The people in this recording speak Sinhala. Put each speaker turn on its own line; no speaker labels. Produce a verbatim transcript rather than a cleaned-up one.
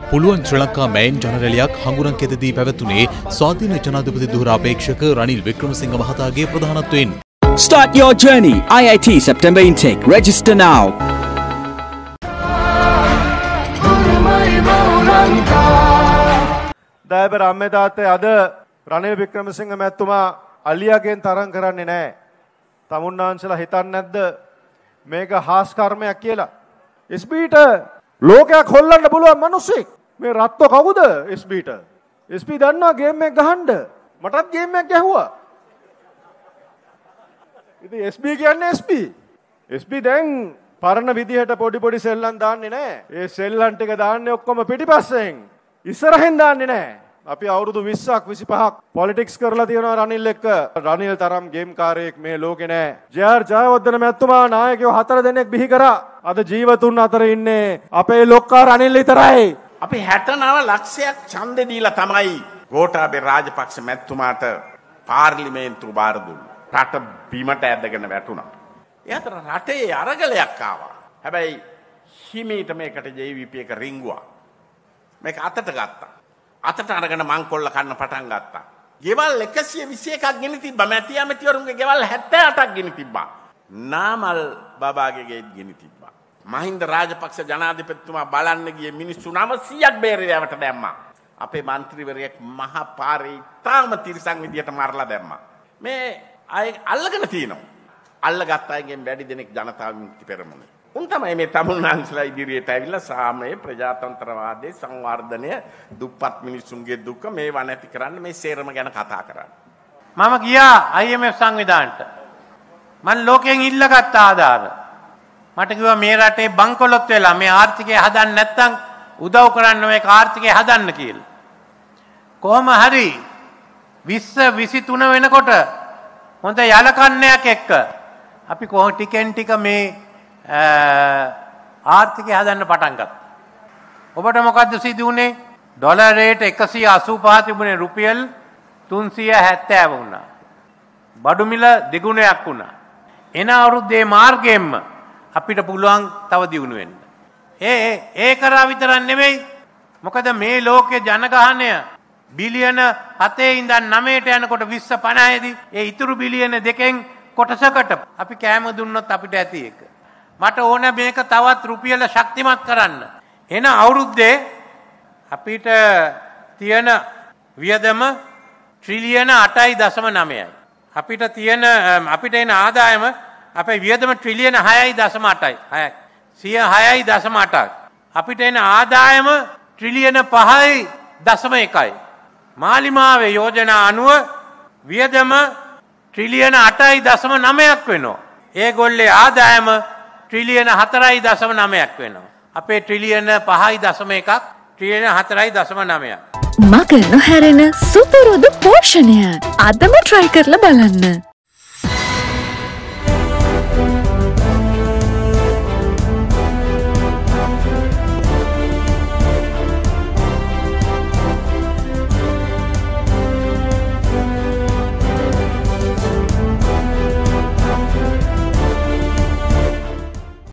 පුළුවන් ශ්‍රී ලංකා මෑන් ජනරැලියක් හංගුරන්කෙතදී පැවැතුනේ ස්වාධීන ජනාධිපති ධුර අපේක්ෂක රනිල් වික්‍රමසිංහ මහතාගේ ප්‍රධානත්වයෙන්.
Start your journey. I I T September intake. Register now.
දයබර අම්මේ තාත්තේ අද රනිල් වික්‍රමසිංහ මැතිතුමා අලියාගෙන් තරම් කරන්නේ නැහැ. තමුන්නාන්සලා හිතන්නේ නැද්ද මේක හාස් කර්මයක් කියලා? එස් බීට ලෝකයක් හොල්ලන්න පුළුවන් මිනිස්සෙක්. මේ රත්තු කවුද එස් බීට? එස් බී දන්නවා ගේම් එක ගහන්න. මටත් ගේම් එකක් ගැහුවා. ඉතින් එස් බී කියන්නේ එස් බී. එස් බී දැන් පරණ විදිහට පොඩි පොඩි සෙල්ලම් දාන්නේ නැහැ. ඒ සෙල්ලම් ටික දාන්නේ ඔක්කොම පිටිපස්සෙන්. ඉස්සරහින් දාන්නේ නැහැ. අපි අවුරුදු විස්සක් විසිපහක් පොලිටික්ස් කරලා තියෙනවා රනිල් එක්ක. රනිල් තරම් ගේම් කාරයෙක් මේ ලෝකේ නැහැ. ජේ.ආර්. ජයවර්ධන මැතිතුමා නායකයෝ හතර දෙනෙක් බිහි කරා. අද ජීවතුන් අතර ඉන්නේ අපේ ලොක්කා රනිල් විතරයි.
අපි හැටනව ලක්ෂයක් ඡන්දෙ දීලා තමයි ගෝඨාභය රාජපක්ෂ මැතිතුමාට පාර්ලිමේන්තුව බාර දුන්නා. රට බිමට ඇදගෙන වැටුණා. ඒ අතර රටේ අරගලයක් ආවා. හැබැයි හිමීට මේකට ජේ වී පී එක රිංගුවා. මේක අතට ගත්තා. අතට අරගෙන මංකොල්ල කන්න පටන් ගත්තා. ගෙවල් එකසිය විසි එකක් ගෙනි තිබ්බා. මැති ඇමතිවරුන්ගේ ගෙවල් හැත්තෑ අටක් ගෙනි තිබ්බා. නාමල් බබාගේ ගෙත් ගෙනි තිබ්බා. මහින්ද රාජපක්ෂ ජනාධිපතිතුමා බලන්න ගියේ මිනිස්සු නවසීයක් බේරේවට දැම්මා. අපේ മന്ത്രിවරයෙක් මහ පාරේ තාම තිරසං විදියට මරලා දැම්මා. මේ අය අල්ලගෙන තිනවා. අල්ලගත් අයගෙන් වැඩි දෙනෙක් ජනතා විමුක්ති පෙරමුණ. උන් තමයි මේ තමුන්නාන්සලා ඉදිරියට ඇවිල්ලා සාමය ප්‍රජාතන්ත්‍රවාදයේ සංවර්ධනය දුප්පත් මිනිසුන්ගේ දුක මේවා නැති කරන්න මේ සේරම ගැන කතා කරන්නේ.
මම ගියා I M F සංවිධානයට. මම ලෝකයෙන් ඉල්ලගත්ත ආධාර. මට කිව්වා මේ රටේ බංකොලොත් වෙලා මේ ආර්ථිකය හදන්න නැත්නම් උදව් කරන්න මේක ආර්ථිකය හදන්න කියලා. කොහොම හරි විස්ස විසිතුන වෙනකොට හොඳ යලකන්නයක් එක්ක අපි කොහොම ටිකෙන් ටික මේ ආර්ථිකය හදන්න පටන් ගත්තා. ඔබට මොකද්ද සිදු වුනේ? ඩොලර් රේට් එකසිය අසූ පහ තිබුණේ රුපියල් තුන්සිය හැත්තෑ වුණා. බඩු මිල දෙගුණයක් වුණා. එන අවුරුද්දේ මාර්ගයෙන්ම අපිට පුළුවන් තව දියුණු වෙන්න. ඒ ඒ කරා විතරක් නෙමෙයි. මොකද මේ ලෝකේ ජනගහනය බිලියන හතේ ඉඳන් නවයට යනකොට විස්ස පනහේදී ඒ ඉතුරු බිලියන දෙකෙන් කොටසකට අපි කෑම දුන්නොත් අපිට ඇති එක. මට ඕන මේක තවත් රුපියල ශක්තිමත් කරන්න. එන අවුරුද්දේ අපිට තියෙන වියදම ට්‍රිලියන අටයි දශම නවයයි. අපිට තියෙන අපිට එන ආදායම අපේ වියදම ට්‍රිලියන හයයි දශම අටයි. හයයි. සිය හයයි දශම අටයි. අපිට එන ආදායම ට්‍රිලියන පහයි දශම එකයි. මාලිමාවේ යෝජනා අනුව වියදම ට්‍රිලියන අටයි දශම නවයක් වෙනවා. ඒගොල්ලේ ආදායම ට්‍රිලියන හතරයි දශම නවයක් වෙනවා. අපේ ට්‍රිලියන පහයි දශම එකක් ට්‍රිලියන හතරයි දශම නවයක්.
මග නොහැරෙන සුපුරුදු පෝෂණය අදම try කරලා බලන්න.